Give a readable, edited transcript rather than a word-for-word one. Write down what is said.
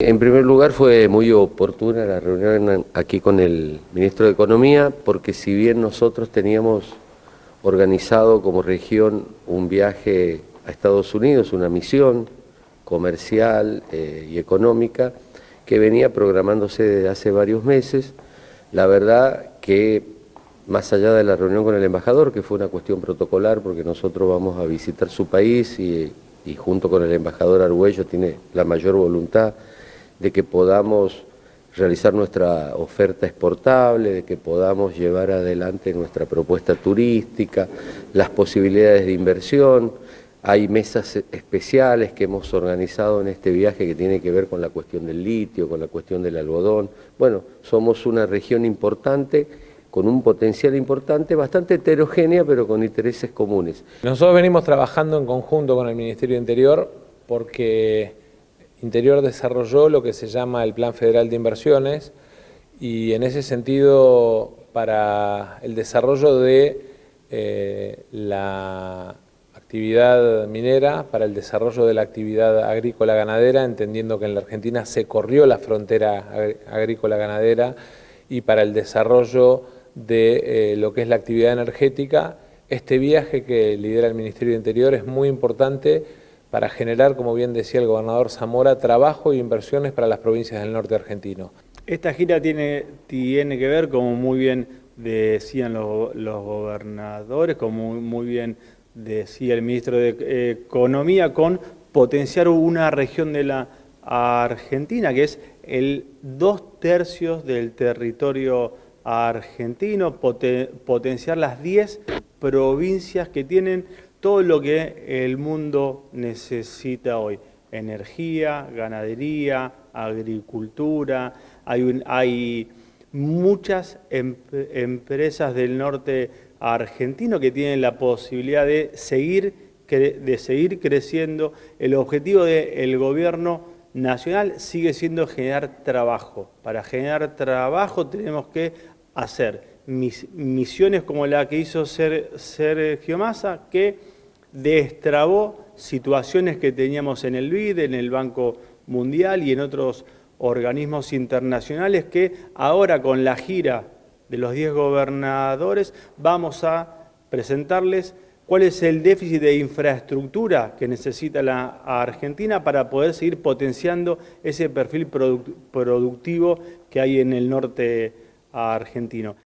En primer lugar, fue muy oportuna la reunión aquí con el ministro de Economía, porque si bien nosotros teníamos organizado como región un viaje a Estados Unidos, una misión comercial y económica que venía programándose desde hace varios meses, la verdad que más allá de la reunión con el embajador, que fue una cuestión protocolar porque nosotros vamos a visitar su país y junto con el embajador Argüello tiene la mayor voluntad de que podamos realizar nuestra oferta exportable, de que podamos llevar adelante nuestra propuesta turística, las posibilidades de inversión. Hay mesas especiales que hemos organizado en este viaje que tiene que ver con la cuestión del litio, con la cuestión del algodón. Bueno, somos una región importante, con un potencial importante, bastante heterogénea, pero con intereses comunes. Nosotros venimos trabajando en conjunto con el Ministerio de Interior porque Interior desarrolló lo que se llama el Plan Federal de Inversiones y en ese sentido para el desarrollo de la actividad minera, para el desarrollo de la actividad agrícola ganadera, entendiendo que en la Argentina se corrió la frontera agrícola ganadera, y para el desarrollo de lo que es la actividad energética, este viaje que lidera el Ministerio de Interior es muy importante para generar, como bien decía el gobernador Zamora, trabajo e inversiones para las provincias del norte argentino. Esta gira tiene que ver, como muy bien decían los gobernadores, como muy bien decía el ministro de Economía, con potenciar una región de la Argentina, que es el 2/3 del territorio argentino, potenciar las 10 provincias que tienen todo lo que el mundo necesita hoy: energía, ganadería, agricultura. Hay muchas empresas del norte argentino que tienen la posibilidad de seguir creciendo. El objetivo del gobierno nacional sigue siendo generar trabajo. Para generar trabajo tenemos que hacer misiones como la que hizo Sergio Massa, que destrabó situaciones que teníamos en el BID, en el Banco Mundial y en otros organismos internacionales, que ahora con la gira de los 10 gobernadores vamos a presentarles cuál es el déficit de infraestructura que necesita la Argentina para poder seguir potenciando ese perfil productivo que hay en el norte argentino.